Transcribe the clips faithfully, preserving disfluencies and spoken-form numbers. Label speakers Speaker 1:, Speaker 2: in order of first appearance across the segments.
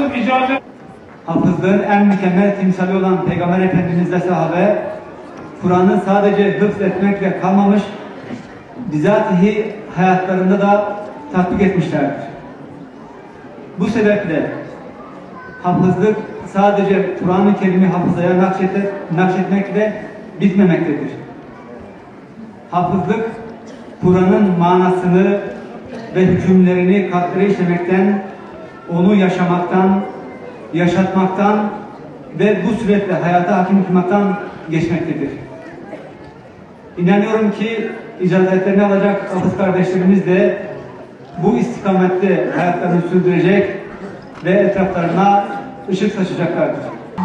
Speaker 1: Nasıl icazet?
Speaker 2: Hafızlığın en mükemmel timsali olan Peygamber Efendimiz ve sahabe, Kur'an'ı sadece hıfz etmekle kalmamış, bizatihi hayatlarında da tatbik etmişlerdir. Bu sebeple hafızlık sadece Kur'an-ı Kerim'i hafızaya nakşetmekle bitmemektedir. Hafızlık, Kur'an'ın manasını ve hükümlerini kalplere işlemekten, onu yaşamaktan, yaşatmaktan ve bu süreçle hayata hakim kılmaktan geçmektedir. İnanıyorum ki icazetlerini alacak hafız kardeşlerimiz de bu istikamette hayatlarını sürdürecek ve etraflarına ışık saçacaklardır.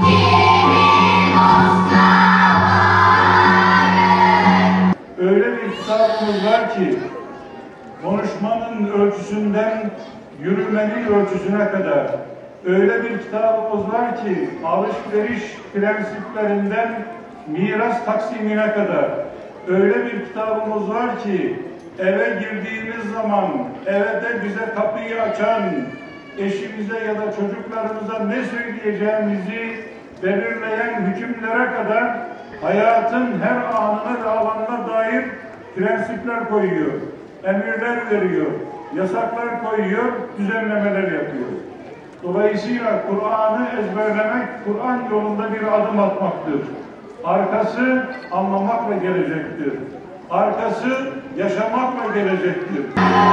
Speaker 1: Öyle bir kitabımız var ki, konuşmanın ölçüsünden yürümenin ölçüsüne kadar, öyle bir kitabımız var ki, alışveriş prensiplerinden miras taksimine kadar, öyle bir kitabımız var ki, eve girdiğimiz zaman, evde bize kapıyı açan, eşimize ya da çocuklarımıza ne söyleyeceğimizi belirleyen hükümlere kadar hayatın her anına ve alanına dair prensipler koyuyor, emirler veriyor, yasaklar koyuyor, düzenlemeler yapıyor. Dolayısıyla Kur'an'ı ezberlemek, Kur'an yolunda bir adım atmaktır. Arkası anlamakla gelecektir. Arkası yaşamakla gelecektir.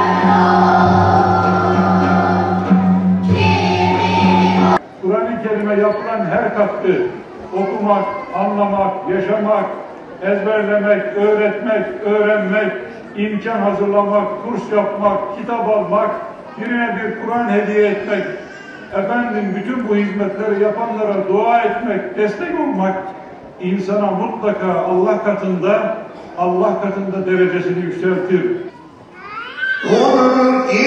Speaker 1: Kur'an-ı Kerim'e yapılan her katkı, okumak, anlamak, yaşamak, ezberlemek, öğretmek, öğrenmek, imkan hazırlamak, kurs yapmak, kitap almak, birine bir Kur'an hediye etmek, efendim bütün bu hizmetleri yapanlara dua etmek, destek olmak, insana mutlaka Allah katında, Allah katında derecesini yükseltir.